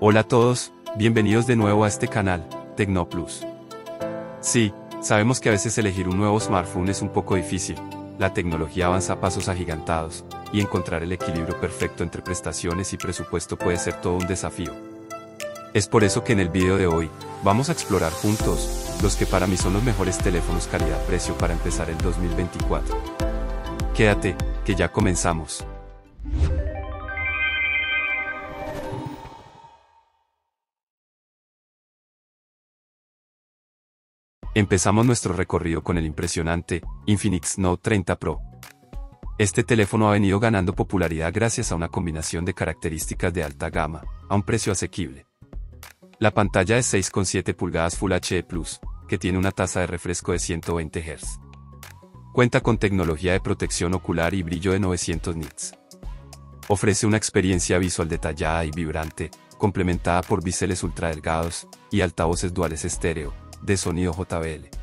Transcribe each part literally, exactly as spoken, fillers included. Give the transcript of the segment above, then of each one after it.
Hola a todos, bienvenidos de nuevo a este canal, Tecnoplus. Sí, sabemos que a veces elegir un nuevo smartphone es un poco difícil, la tecnología avanza a pasos agigantados, y encontrar el equilibrio perfecto entre prestaciones y presupuesto puede ser todo un desafío. Es por eso que en el video de hoy, vamos a explorar juntos, los que para mí son los mejores teléfonos calidad-precio para empezar el dos mil veinticuatro. Quédate, que ya comenzamos. Empezamos nuestro recorrido con el impresionante Infinix Note treinta Pro. Este teléfono ha venido ganando popularidad gracias a una combinación de características de alta gama, a un precio asequible. La pantalla es seis coma siete pulgadas Full H D plus, que tiene una tasa de refresco de ciento veinte hercios. Cuenta con tecnología de protección ocular y brillo de novecientos nits. Ofrece una experiencia visual detallada y vibrante, complementada por biseles ultradelgados y altavoces duales estéreo de sonido J B L.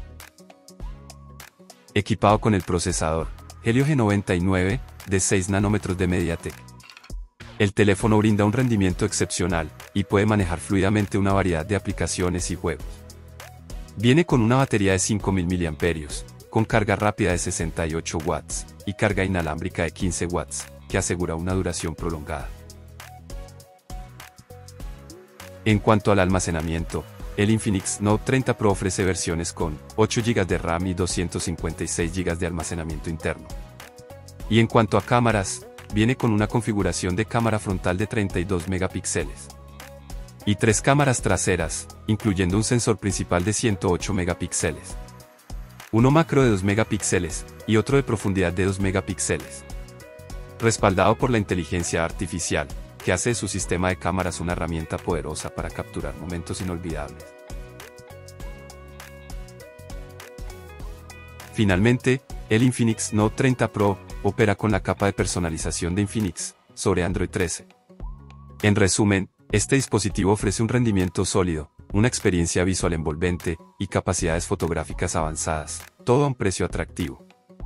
Equipado con el procesador Helio G noventa y nueve de seis nanómetros de MediaTek. El teléfono brinda un rendimiento excepcional y puede manejar fluidamente una variedad de aplicaciones y juegos. Viene con una batería de cinco mil miliamperios hora, con carga rápida de sesenta y ocho watts y carga inalámbrica de quince watts, que asegura una duración prolongada. En cuanto al almacenamiento, el Infinix Note treinta Pro ofrece versiones con ocho gigas de RAM y doscientos cincuenta y seis gigas de almacenamiento interno. Y en cuanto a cámaras, viene con una configuración de cámara frontal de treinta y dos megapíxeles y tres cámaras traseras, incluyendo un sensor principal de ciento ocho megapíxeles, uno macro de dos megapíxeles y otro de profundidad de dos megapíxeles. Respaldado por la inteligencia artificial, que hace de su sistema de cámaras una herramienta poderosa para capturar momentos inolvidables. Finalmente, el Infinix Note treinta Pro opera con la capa de personalización de Infinix sobre Android trece. En resumen, este dispositivo ofrece un rendimiento sólido, una experiencia visual envolvente y capacidades fotográficas avanzadas, todo a un precio atractivo.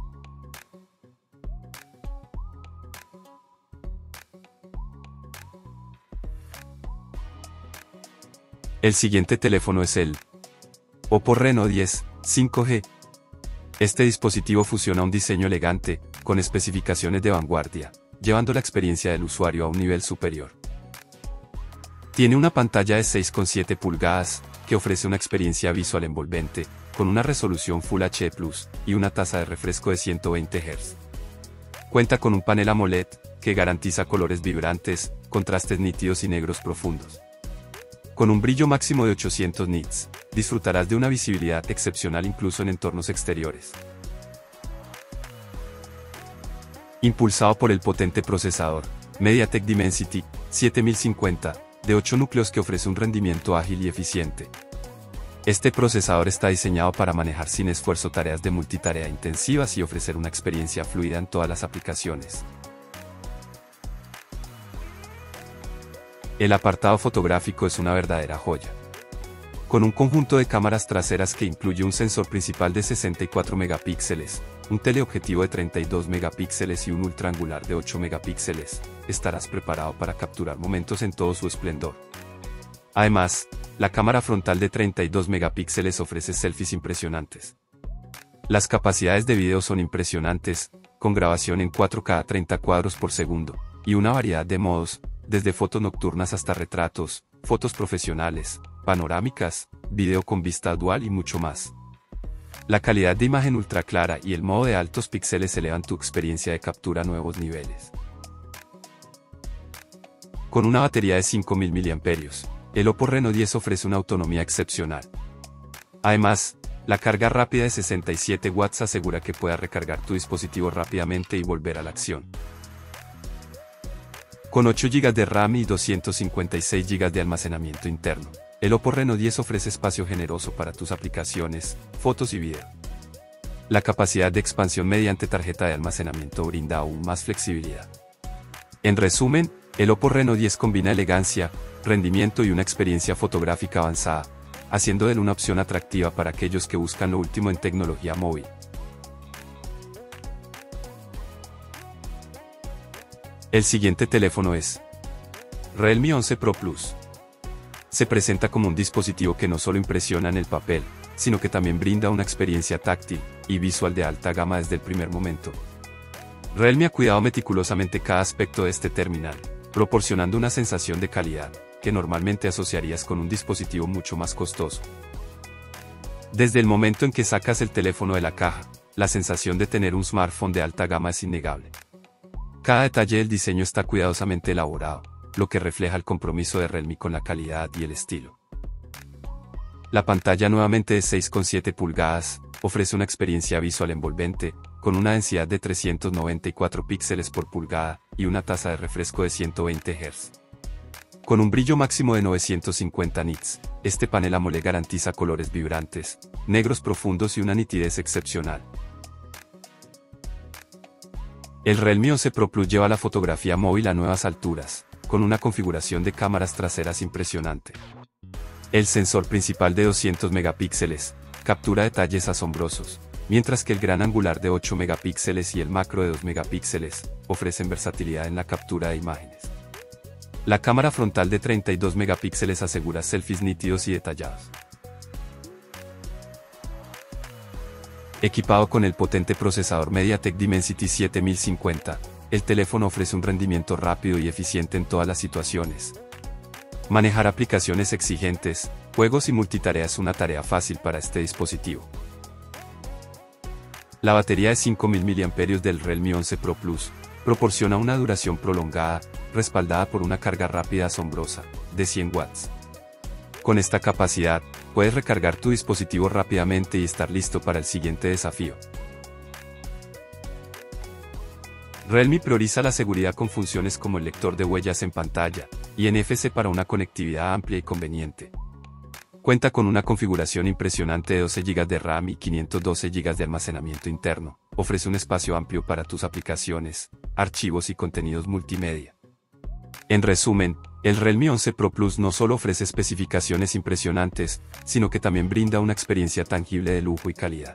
El siguiente teléfono es el Oppo Reno diez cinco G. Este dispositivo fusiona un diseño elegante, con especificaciones de vanguardia, llevando la experiencia del usuario a un nivel superior. Tiene una pantalla de seis coma siete pulgadas, que ofrece una experiencia visual envolvente, con una resolución Full H D plus, y una tasa de refresco de ciento veinte hercios. Cuenta con un panel AMOLED, que garantiza colores vibrantes, contrastes nítidos y negros profundos. Con un brillo máximo de ochocientos nits, disfrutarás de una visibilidad excepcional incluso en entornos exteriores. Impulsado por el potente procesador MediaTek Dimensity siete mil cincuenta, de ocho núcleos que ofrece un rendimiento ágil y eficiente. Este procesador está diseñado para manejar sin esfuerzo tareas de multitarea intensivas y ofrecer una experiencia fluida en todas las aplicaciones. El apartado fotográfico es una verdadera joya. Con un conjunto de cámaras traseras que incluye un sensor principal de sesenta y cuatro megapíxeles, un teleobjetivo de treinta y dos megapíxeles y un ultraangular de ocho megapíxeles, estarás preparado para capturar momentos en todo su esplendor. Además, la cámara frontal de treinta y dos megapíxeles ofrece selfies impresionantes. Las capacidades de video son impresionantes, con grabación en cuatro K a treinta cuadros por segundo, y una variedad de modos, desde fotos nocturnas hasta retratos, fotos profesionales, panorámicas, video con vista dual y mucho más. La calidad de imagen ultra clara y el modo de altos píxeles elevan tu experiencia de captura a nuevos niveles. Con una batería de cinco mil miliamperios hora, el Oppo Reno diez ofrece una autonomía excepcional. Además, la carga rápida de sesenta y siete watts asegura que puedas recargar tu dispositivo rápidamente y volver a la acción. Con ocho gigas de RAM y doscientos cincuenta y seis gigas de almacenamiento interno, el Oppo Reno diez ofrece espacio generoso para tus aplicaciones, fotos y video. La capacidad de expansión mediante tarjeta de almacenamiento brinda aún más flexibilidad. En resumen, el Oppo Reno diez combina elegancia, rendimiento y una experiencia fotográfica avanzada, haciendo de él una opción atractiva para aquellos que buscan lo último en tecnología móvil. El siguiente teléfono es Realme once Pro Plus. Se presenta como un dispositivo que no solo impresiona en el papel, sino que también brinda una experiencia táctil y visual de alta gama desde el primer momento. Realme ha cuidado meticulosamente cada aspecto de este terminal, proporcionando una sensación de calidad que normalmente asociarías con un dispositivo mucho más costoso. Desde el momento en que sacas el teléfono de la caja, la sensación de tener un smartphone de alta gama es innegable. Cada detalle del diseño está cuidadosamente elaborado, lo que refleja el compromiso de Realme con la calidad y el estilo. La pantalla, nuevamente de seis coma siete pulgadas, ofrece una experiencia visual envolvente, con una densidad de trescientos noventa y cuatro píxeles por pulgada y una tasa de refresco de ciento veinte hertz. Con un brillo máximo de novecientos cincuenta nits, este panel AMOLED garantiza colores vibrantes, negros profundos y una nitidez excepcional. El Realme once Pro Plus lleva la fotografía móvil a nuevas alturas, con una configuración de cámaras traseras impresionante. El sensor principal de doscientos megapíxeles captura detalles asombrosos, mientras que el gran angular de ocho megapíxeles y el macro de dos megapíxeles ofrecen versatilidad en la captura de imágenes. La cámara frontal de treinta y dos megapíxeles asegura selfies nítidos y detallados. Equipado con el potente procesador MediaTek Dimensity siete mil cincuenta, el teléfono ofrece un rendimiento rápido y eficiente en todas las situaciones. Manejar aplicaciones exigentes, juegos y multitarea es una tarea fácil para este dispositivo. La batería de cinco mil miliamperios hora del Realme once Pro Plus proporciona una duración prolongada, respaldada por una carga rápida asombrosa, de cien watts. Con esta capacidad, puedes recargar tu dispositivo rápidamente y estar listo para el siguiente desafío. Realme prioriza la seguridad con funciones como el lector de huellas en pantalla y N F C para una conectividad amplia y conveniente. Cuenta con una configuración impresionante de doce gigas de RAM y quinientos doce gigas de almacenamiento interno. Ofrece un espacio amplio para tus aplicaciones, archivos y contenidos multimedia. En resumen, el Realme once Pro Plus no solo ofrece especificaciones impresionantes, sino que también brinda una experiencia tangible de lujo y calidad.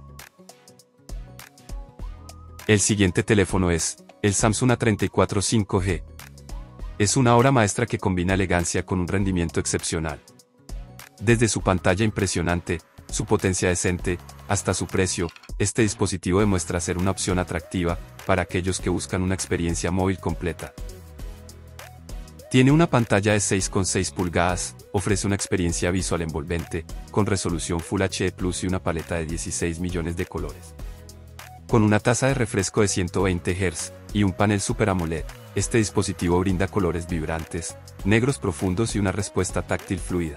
El siguiente teléfono es el Samsung A treinta y cuatro cinco G. Es una obra maestra que combina elegancia con un rendimiento excepcional. Desde su pantalla impresionante, su potencia decente, hasta su precio, este dispositivo demuestra ser una opción atractiva para aquellos que buscan una experiencia móvil completa. Tiene una pantalla de seis coma seis pulgadas, ofrece una experiencia visual envolvente, con resolución Full H D plus y una paleta de dieciséis millones de colores. Con una tasa de refresco de ciento veinte hertz y un panel Super AMOLED, este dispositivo brinda colores vibrantes, negros profundos y una respuesta táctil fluida.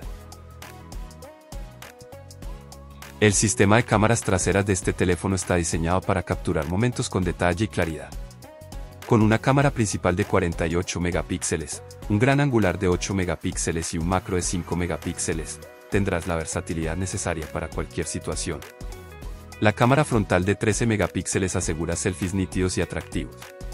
El sistema de cámaras traseras de este teléfono está diseñado para capturar momentos con detalle y claridad. Con una cámara principal de cuarenta y ocho megapíxeles, un gran angular de ocho megapíxeles y un macro de cinco megapíxeles, tendrás la versatilidad necesaria para cualquier situación. La cámara frontal de trece megapíxeles asegura selfies nítidos y atractivos.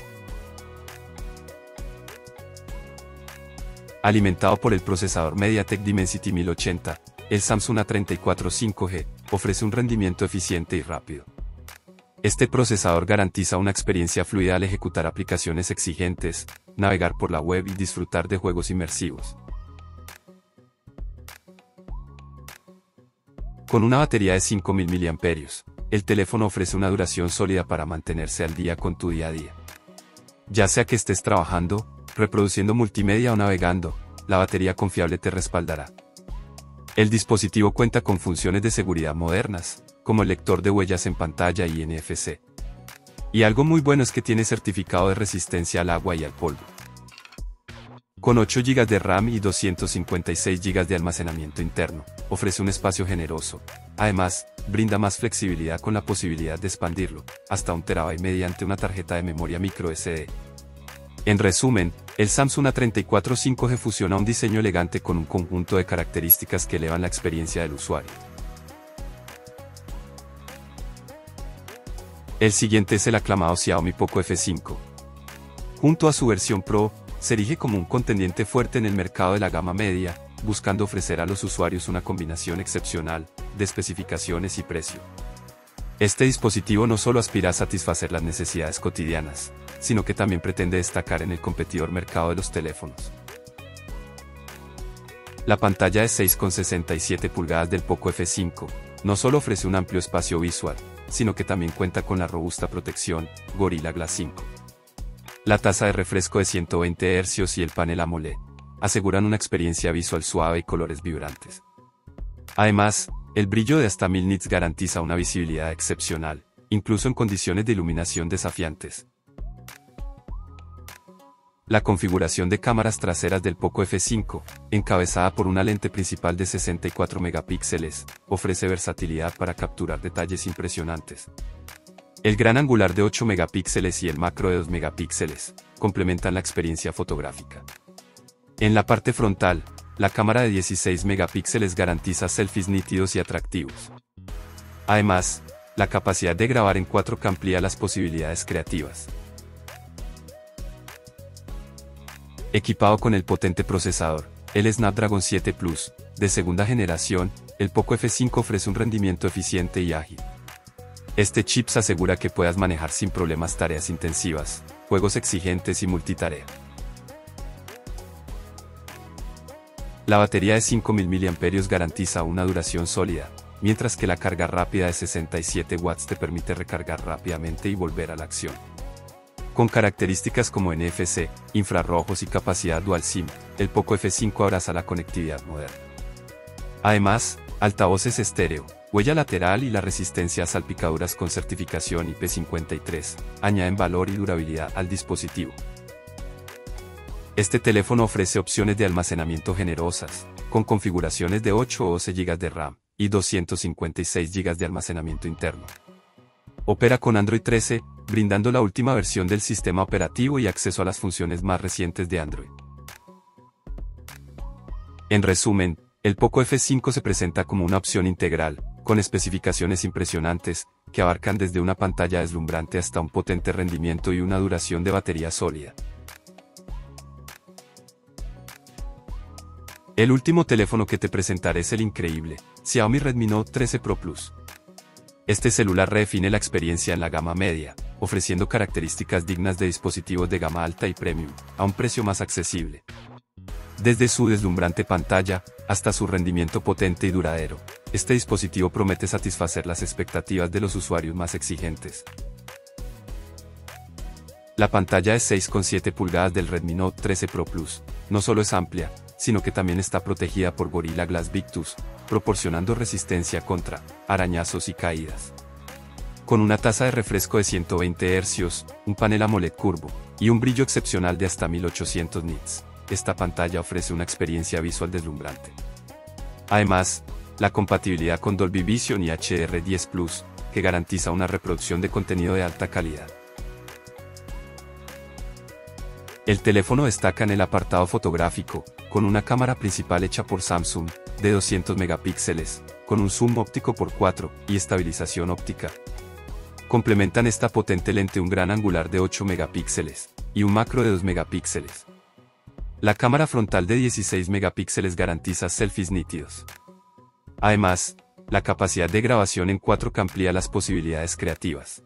Alimentado por el procesador MediaTek Dimensity mil ochenta, el Samsung A treinta y cuatro cinco G ofrece un rendimiento eficiente y rápido. Este procesador garantiza una experiencia fluida al ejecutar aplicaciones exigentes, navegar por la web y disfrutar de juegos inmersivos. Con una batería de cinco mil miliamperios hora, el teléfono ofrece una duración sólida para mantenerse al día con tu día a día. Ya sea que estés trabajando, reproduciendo multimedia o navegando, la batería confiable te respaldará. El dispositivo cuenta con funciones de seguridad modernas, como el lector de huellas en pantalla y N F C. Y algo muy bueno es que tiene certificado de resistencia al agua y al polvo. Con ocho gigas de RAM y doscientos cincuenta y seis gigas de almacenamiento interno, ofrece un espacio generoso. Además, brinda más flexibilidad con la posibilidad de expandirlo, hasta un terabyte mediante una tarjeta de memoria micro S D. En resumen, el Samsung A treinta y cuatro cinco G fusiona un diseño elegante con un conjunto de características que elevan la experiencia del usuario. El siguiente es el aclamado Xiaomi Poco F cinco. Junto a su versión Pro, se erige como un contendiente fuerte en el mercado de la gama media, buscando ofrecer a los usuarios una combinación excepcional de especificaciones y precio. Este dispositivo no solo aspira a satisfacer las necesidades cotidianas, sino que también pretende destacar en el competidor mercado de los teléfonos. La pantalla de seis coma sesenta y siete pulgadas del Poco F cinco no solo ofrece un amplio espacio visual, sino que también cuenta con la robusta protección Gorilla Glass cinco. La tasa de refresco de ciento veinte hercios y el panel AMOLED aseguran una experiencia visual suave y colores vibrantes. Además, el brillo de hasta mil nits garantiza una visibilidad excepcional, incluso en condiciones de iluminación desafiantes. La configuración de cámaras traseras del Poco F cinco, encabezada por una lente principal de sesenta y cuatro megapíxeles, ofrece versatilidad para capturar detalles impresionantes. El gran angular de ocho megapíxeles y el macro de dos megapíxeles complementan la experiencia fotográfica. En la parte frontal, la cámara de dieciséis megapíxeles garantiza selfies nítidos y atractivos. Además, la capacidad de grabar en cuatro K amplía las posibilidades creativas. Equipado con el potente procesador, el Snapdragon siete Plus, de segunda generación, el Poco F cinco ofrece un rendimiento eficiente y ágil. Este chip se asegura que puedas manejar sin problemas tareas intensivas, juegos exigentes y multitarea. La batería de cinco mil miliamperios hora garantiza una duración sólida, mientras que la carga rápida de sesenta y siete watts te permite recargar rápidamente y volver a la acción. Con características como N F C, infrarrojos y capacidad Dual SIM, el Poco F cinco abraza la conectividad moderna. Además, altavoces estéreo, huella lateral y la resistencia a salpicaduras con certificación I P cincuenta y tres añaden valor y durabilidad al dispositivo. Este teléfono ofrece opciones de almacenamiento generosas, con configuraciones de ocho o doce gigas de RAM y doscientos cincuenta y seis gigas de almacenamiento interno. Opera con Android trece, brindando la última versión del sistema operativo y acceso a las funciones más recientes de Android. En resumen, el Poco F cinco se presenta como una opción integral, con especificaciones impresionantes, que abarcan desde una pantalla deslumbrante hasta un potente rendimiento y una duración de batería sólida. El último teléfono que te presentaré es el increíble Xiaomi Redmi Note trece Pro Plus. Este celular redefine la experiencia en la gama media, ofreciendo características dignas de dispositivos de gama alta y premium, a un precio más accesible. Desde su deslumbrante pantalla, hasta su rendimiento potente y duradero, este dispositivo promete satisfacer las expectativas de los usuarios más exigentes. La pantalla de seis coma siete pulgadas del Redmi Note trece Pro Plus, no solo es amplia, sino que también está protegida por Gorilla Glass Victus, proporcionando resistencia contra arañazos y caídas. Con una tasa de refresco de ciento veinte hercios, un panel AMOLED curvo, y un brillo excepcional de hasta mil ochocientos nits, esta pantalla ofrece una experiencia visual deslumbrante. Además, la compatibilidad con Dolby Vision y H D R diez Plus, que garantiza una reproducción de contenido de alta calidad. El teléfono destaca en el apartado fotográfico, con una cámara principal hecha por Samsung, de doscientos megapíxeles, con un zoom óptico por cuatro y estabilización óptica. Complementan esta potente lente un gran angular de ocho megapíxeles y un macro de dos megapíxeles. La cámara frontal de dieciséis megapíxeles garantiza selfies nítidos. Además, la capacidad de grabación en cuatro K amplía las posibilidades creativas.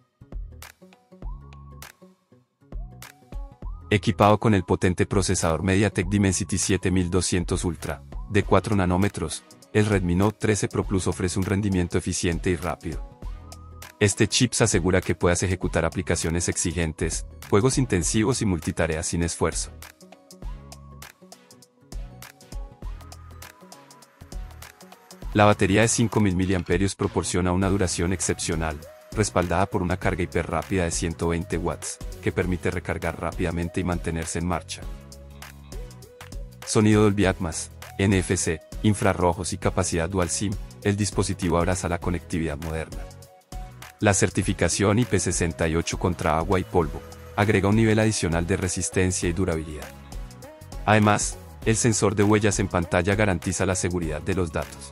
Equipado con el potente procesador MediaTek Dimensity siete mil doscientos Ultra, de cuatro nanómetros, el Redmi Note trece Pro Plus ofrece un rendimiento eficiente y rápido. Este chip se asegura que puedas ejecutar aplicaciones exigentes, juegos intensivos y multitareas sin esfuerzo. La batería de cinco mil miliamperios hora proporciona una duración excepcional, respaldada por una carga hiperrápida de ciento veinte watts, que permite recargar rápidamente y mantenerse en marcha. Sonido Dolby Atmos, N F C, infrarrojos y capacidad Dual SIM, el dispositivo abraza la conectividad moderna. La certificación I P sesenta y ocho contra agua y polvo agrega un nivel adicional de resistencia y durabilidad. Además, el sensor de huellas en pantalla garantiza la seguridad de los datos.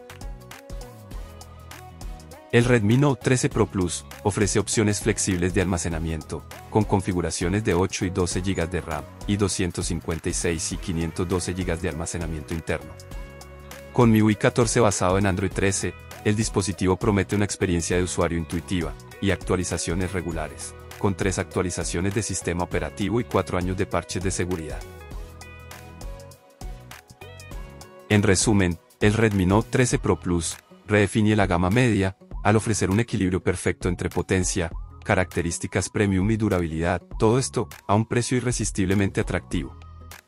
El Redmi Note trece Pro Plus ofrece opciones flexibles de almacenamiento, con configuraciones de ocho y doce gigas de RAM, y doscientos cincuenta y seis y quinientos doce gigas de almacenamiento interno. Con M I U I catorce basado en Android trece, el dispositivo promete una experiencia de usuario intuitiva, y actualizaciones regulares, con tres actualizaciones de sistema operativo y cuatro años de parches de seguridad. En resumen, el Redmi Note trece Pro Plus redefine la gama media, al ofrecer un equilibrio perfecto entre potencia, características premium y durabilidad, todo esto a un precio irresistiblemente atractivo.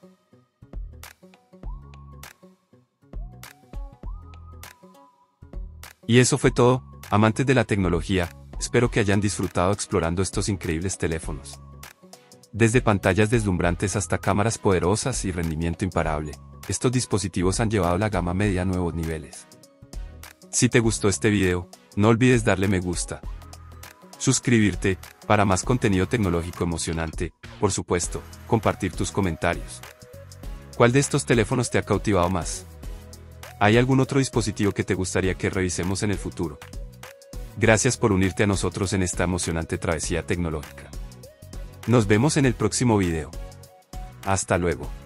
Y eso fue todo, amantes de la tecnología, espero que hayan disfrutado explorando estos increíbles teléfonos. Desde pantallas deslumbrantes hasta cámaras poderosas y rendimiento imparable, estos dispositivos han llevado la gama media a nuevos niveles. Si te gustó este video, no olvides darle me gusta, suscribirte, para más contenido tecnológico emocionante, por supuesto, compartir tus comentarios. ¿Cuál de estos teléfonos te ha cautivado más? ¿Hay algún otro dispositivo que te gustaría que revisemos en el futuro? Gracias por unirte a nosotros en esta emocionante travesía tecnológica. Nos vemos en el próximo video. Hasta luego.